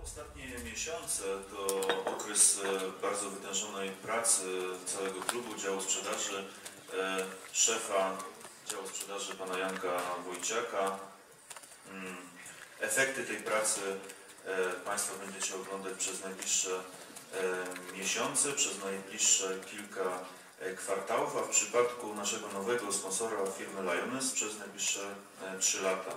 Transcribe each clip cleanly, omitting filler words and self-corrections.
Ostatnie miesiące to okres bardzo wytężonej pracy całego klubu działu sprzedaży, szefa działu sprzedaży pana Janka Wojciaka. Efekty tej pracy Państwo będziecie oglądać przez najbliższe miesiące, przez najbliższe kilka kwartałów, a w przypadku naszego nowego sponsora firmy Lioness przez najbliższe 3 lata.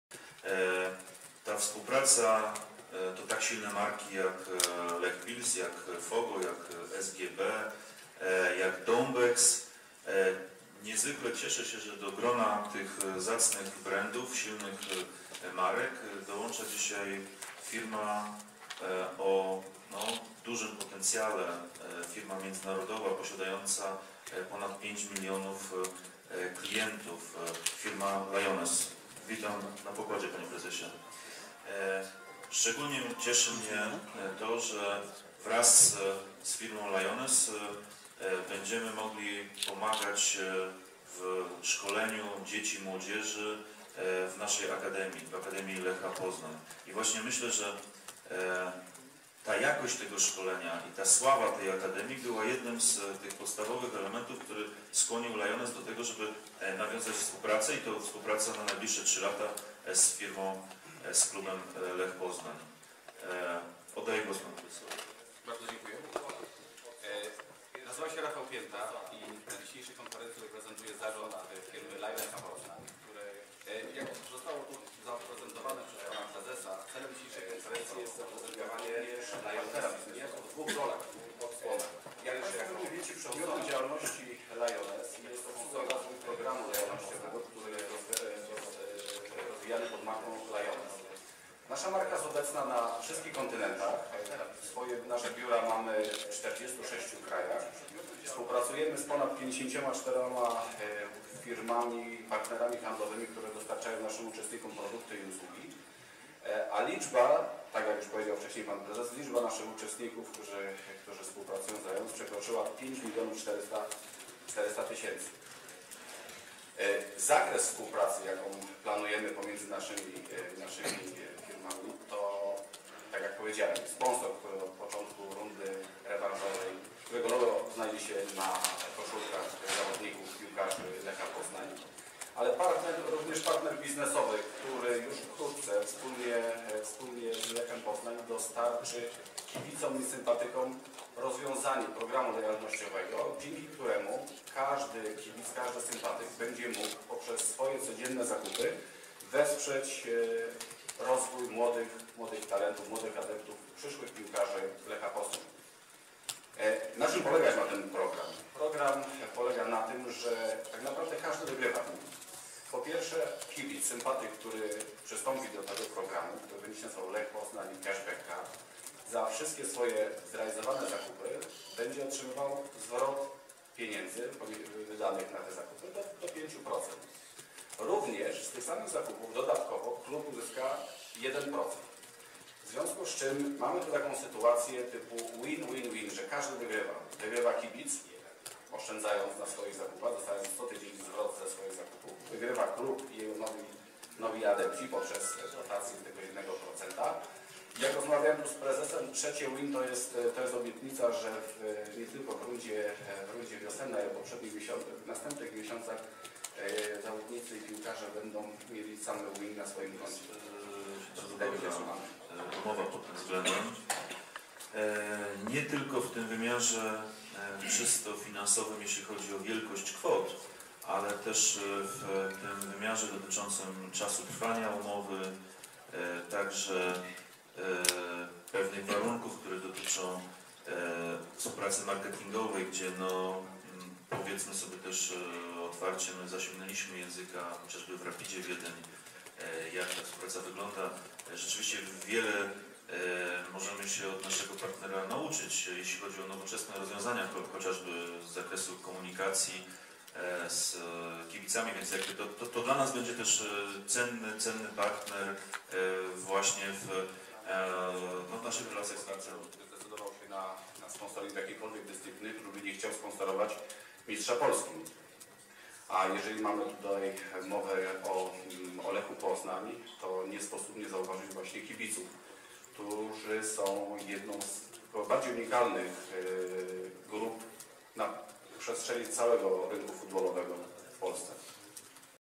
Ta współpraca to tak silne marki jak Lech Pils, jak Fogo, jak SGB, jak Dombex. Niezwykle cieszę się, że do grona tych zacnych brandów, silnych marek dołącza dzisiaj firma o dużym potencjale, firma międzynarodowa posiadająca ponad 5 milionów klientów, firma Lioness. Witam na pokładzie, panie prezesie. Szczególnie cieszy mnie to, że wraz z firmą Lioness będziemy mogli pomagać w szkoleniu dzieci i młodzieży w naszej akademii, w Akademii Lecha Poznań. I właśnie myślę, że ta jakość tego szkolenia i ta sława tej akademii była jednym z tych podstawowych elementów, który skłonił Lioness do tego, żeby nawiązać współpracę i to współpracę na najbliższe 3 lata z firmą, z klubem Lech Poznań. Oddaję głos panu profesorowi. Bardzo dziękuję. Nazywam się Rafał Pięta i na dzisiejszej konferencji reprezentuję zarząd firmy Lioness Poznań, które, jak zostało tu zaprezentowane przez pana prezesa, celem dzisiejszej konferencji jest zaprezentowanie Lionessa w 2 rolach, w 2 odsłonach. Jak Państwo pewnie wiecie, przedmiotem działalności Lioness jest rozwój programu lojalnościowego, który jest rozwijany pod marką Lioness. Nasza marka jest obecna na wszystkich kontynentach. Nasze biura mamy w 46 krajach. Współpracujemy z ponad 54 firmami, partnerami handlowymi, które dostarczają naszym uczestnikom produkty i usługi. A liczba, tak jak już powiedział wcześniej pan prezes, liczba naszych uczestników, którzy współpracują z Lioness, przekroczyła 5 400 000. Zakres współpracy, jaką planujemy pomiędzy naszymi firmami, to, tak jak powiedziałem, sponsor, który od początku rundy rewanżowej, którego logo znajdzie się na koszulkach zawodników, piłkarzy Lecha Poznań, ale również partner biznesowy, który już wkrótce wspólnie z Lechem Poznań dostarczy kibicom i sympatykom rozwiązanie programu lojalnościowego, dzięki któremu każdy kibic, każdy sympatyk będzie mógł poprzez swoje codzienne zakupy wesprzeć rozwój młodych talentów, młodych adeptów, przyszłych piłkarzy Lecha Poznań. Na czym polega ten program? Program polega na tym, że tak naprawdę każdy wygrywa. Po pierwsze, kibic, sympatyk, który przystąpi do tego programu, który będzie się nazywał Lech Poznań Cashbacka, za wszystkie swoje zrealizowane zakupy będzie otrzymywał zwrot pieniędzy wydanych na te zakupy do 5%. Również z tych samych zakupów dodatkowo klub uzyska 1%. W związku z czym mamy tu taką sytuację typu win-win-win, że każdy wygrywa. Wygrywa kibic, oszczędzając na swoich zakupach, dostając co tydzień zwrot ze swoich zakupów. Wygrywa klub i jego nowi adepci poprzez dotację tego 1%. Jak rozmawiałem tu z prezesem, trzecie win to jest obietnica, że nie tylko w rundzie wiosennej, ale w następnych miesiącach zawodnicy i piłkarze będą mieli same win na swoim koncie. Umowa pod tym względem. Nie tylko w tym wymiarze czysto finansowym, jeśli chodzi o wielkość kwot, ale też w tym wymiarze dotyczącym czasu trwania umowy, także pewnych warunków, które dotyczą współpracy marketingowej, gdzie powiedzmy sobie też otwarcie, my zasięgnęliśmy języka chociażby w Rapidzie Wiedeń, jak ta współpraca wygląda. Rzeczywiście wiele możemy się od naszego partnera nauczyć, jeśli chodzi o nowoczesne rozwiązania, chociażby z zakresu komunikacji z kibicami, więc jakby to dla nas będzie też cenny partner właśnie w naszych relacjach z Tarcem. Zdecydował się na sponsoring jakiejkolwiek dyscypliny, który nie chciał sponsorować mistrza Polski. A jeżeli mamy tutaj mowę o Lechu Poznań, to nie sposób nie zauważyć właśnie kibiców, którzy są jedną z bardziej unikalnych grup na przestrzeni całego rynku futbolowego w Polsce.